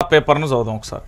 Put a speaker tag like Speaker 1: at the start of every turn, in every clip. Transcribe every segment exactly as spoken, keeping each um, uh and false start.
Speaker 1: పేపర్ను చదువుదాం ఒకసారి.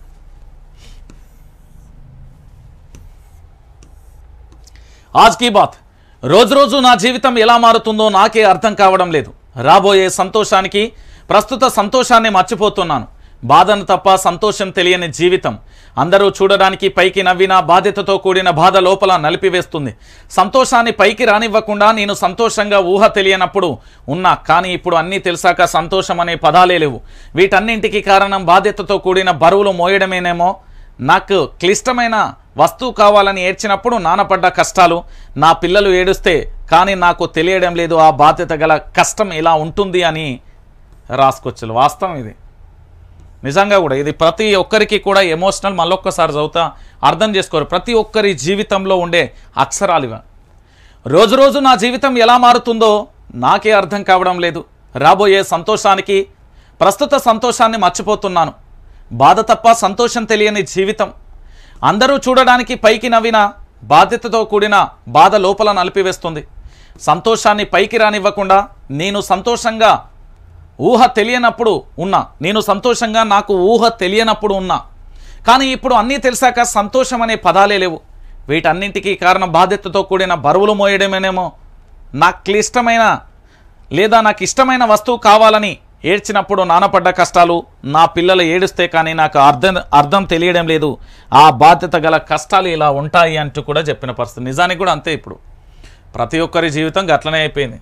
Speaker 1: ఆజ్ కీ బాత్. రోజు రోజు నా జీవితం ఎలా మారుతుందో నాకే అర్థం కావడం లేదు. రాబోయే సంతోషానికి ప్రస్తుత సంతోషాన్ని మర్చిపోతున్నాను. బాధను తప్ప సంతోషం తెలియని జీవితం. అందరూ చూడడానికి పైకి నవ్వినా బాధ్యతతో కూడిన బాధ లోపల నలిపివేస్తుంది. సంతోషాన్ని పైకి రానివ్వకుండా నేను సంతోషంగా ఊహ తెలియనప్పుడు ఉన్నా. కానీ ఇప్పుడు అన్నీ తెలిసాక సంతోషం అనే పదాలే లేవు. వీటన్నింటికి కారణం బాధ్యతతో కూడిన బరువులు మోయడమేనేమో. నాకు క్లిష్టమైన వస్తువు కావాలని ఏడ్చినప్పుడు నానపడ్డ కష్టాలు. నా పిల్లలు ఏడుస్తే కానీ నాకు తెలియడం లేదు ఆ బాధ్యత గల కష్టం ఇలా ఉంటుంది అని రాసుకొచ్చు. వాస్తవం ఇది నిజంగా కూడా. ఇది ప్రతి ఒక్కరికి కూడా ఎమోషనల్. మళ్ళొక్కసారి చదువుతా అర్థం చేసుకోరు. ప్రతి ఒక్కరి జీవితంలో ఉండే అక్షరాలు ఇవ. రోజు రోజు నా జీవితం ఎలా మారుతుందో నాకే అర్థం కావడం లేదు. రాబోయే సంతోషానికి ప్రస్తుత సంతోషాన్ని మర్చిపోతున్నాను. బాధ తప్ప సంతోషం తెలియని జీవితం. అందరూ చూడడానికి పైకి నవ్విన బాధ్యతతో కూడిన బాధ లోపల నలిపివేస్తుంది. సంతోషాన్ని పైకి రానివ్వకుండా నేను సంతోషంగా ఊహ తెలియనప్పుడు ఉన్నా. నేను సంతోషంగా నాకు ఊహ తెలియనప్పుడు ఉన్నా. కానీ ఇప్పుడు అన్నీ తెలిసాక సంతోషం అనే పదాలే లేవు. వీటన్నింటికీ కారణం బాధ్యతతో కూడిన బరువులు మోయడమేనేమో. నాకు క్లిష్టమైన లేదా నాకు ఇష్టమైన వస్తువు కావాలని ఏడ్చినప్పుడు నానపడ్డ కష్టాలు. నా పిల్లలు ఏడుస్తే కానీ నాకు అర్థం అర్థం తెలియడం లేదు ఆ బాధ్యత గల కష్టాలు ఇలా ఉంటాయి అంటూ కూడా చెప్పిన పరిస్థితి. నిజానికి కూడా అంతే. ఇప్పుడు ప్రతి ఒక్కరి జీవితం గట్లనే అయిపోయింది.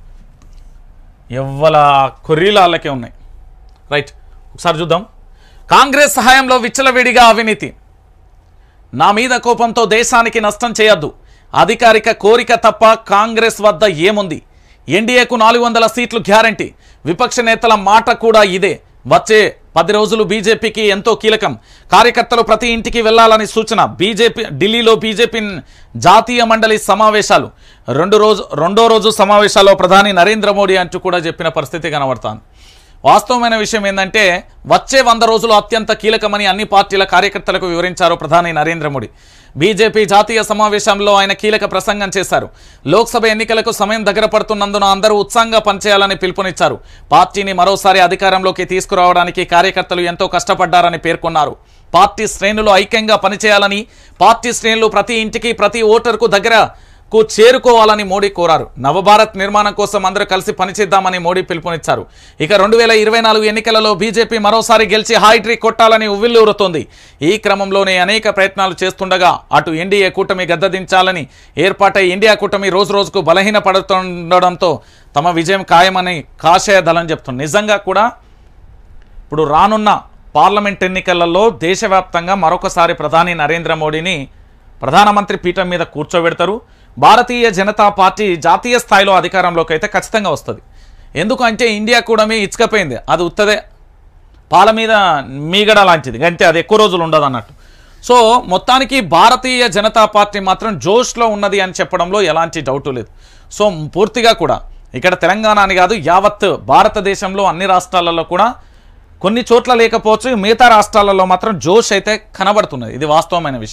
Speaker 1: ఎవ్వల కొర్రీలాళ్ళకే ఉన్నాయి. రైట్, ఒకసారి చూద్దాం. కాంగ్రెస్ సహాయంలో విచ్చలవిడిగా అవినీతి. నా మీద కోపంతో దేశానికి నష్టం చేయొద్దు. అధికారిక కోరిక తప్ప కాంగ్రెస్ వద్ద ఏముంది? ఎన్డీఏకు నాలుగు వందల సీట్లు గ్యారంటీ. విపక్ష నేతల మాట కూడా ఇదే. వచ్చే పది రోజులు బీజేపీకి ఎంతో కీలకం. కార్యకర్తలు ప్రతి ఇంటికి వెళ్లాలని సూచన. బీజేపీ ఢిల్లీలో బీజేపీ జాతీయ మండలి సమావేశాలు. రెండు రోజు రెండో రోజు సమావేశాల్లో ప్రధాని నరేంద్ర మోడీ అంటూ కూడా చెప్పిన పరిస్థితి కనబడుతోంది. వాస్తవమైన విషయం ఏంటంటే వచ్చే వంద రోజులు అత్యంత కీలకమని అన్ని పార్టీల కార్యకర్తలకు వివరించారు ప్రధాని నరేంద్ర మోడీ. బీజేపీ జాతీయ సమావేశంలో ఆయన కీలక ప్రసంగం చేశారు. లోక్సభ ఎన్నికలకు సమయం దగ్గర పడుతున్నందున అందరూ ఉత్సాహంగా పనిచేయాలని పిలుపునిచ్చారు. పార్టీని మరోసారి అధికారంలోకి తీసుకురావడానికి కార్యకర్తలు ఎంతో కష్టపడ్డారని పేర్కొన్నారు. పార్టీ శ్రేణులు ఐక్యంగా పనిచేయాలని, పార్టీ శ్రేణులు ప్రతి ఇంటికి ప్రతి ఓటరుకు దగ్గరకు చేరుకోవాలని మోడీ కోరారు. నవభారత్ నిర్మాణం కోసం అందరూ కలిసి పనిచేద్దామని మోడీ పిలుపునిచ్చారు. ఇక రెండు వేల ఇరవై నాలుగు ఎన్నికలలో బీజేపీ మరోసారి గెలిచి హాయిట్రిక్ కొట్టాలని ఉవ్విళ్లూరుతోంది. ఈ క్రమంలోనే అనేక ప్రయత్నాలు చేస్తుండగా అటు ఎన్డీఏ కూటమి గద్దదించాలని ఏర్పాటై ఇండియా కూటమి రోజు రోజుకు బలహీన పడుతుండడంతో తమ విజయం ఖాయమని కాషాయ దళం చెప్తుంది. నిజంగా కూడా ఇప్పుడు రానున్న పార్లమెంట్ ఎన్నికలలో దేశవ్యాప్తంగా మరొకసారి ప్రధాని నరేంద్ర మోడీని ప్రధానమంత్రి పీఠం మీద కూర్చోబెడతారు. భారతీయ జనతా పార్టీ జాతీయ స్థాయిలో అధికారంలోకి అయితే ఖచ్చితంగా వస్తుంది. ఎందుకంటే ఇండియా కూటమి ఇచ్చుకపోయింది. అది ఉత్తదే పాల మీద మీగడ లాంటిది, అంతే. అది ఎక్కువ రోజులు ఉండదు అన్నట్టు. సో మొత్తానికి భారతీయ జనతా పార్టీ మాత్రం జోష్లో ఉన్నది అని చెప్పడంలో ఎలాంటి డౌటు లేదు. సో పూర్తిగా కూడా ఇక్కడ తెలంగాణ అని కాదు, యావత్ భారతదేశంలో అన్ని రాష్ట్రాలలో కూడా కొన్ని చోట్ల లేకపోవచ్చు, మిగతా రాష్ట్రాలలో మాత్రం జోష్ అయితే కనబడుతున్నది. ఇది వాస్తవమైన విషయం.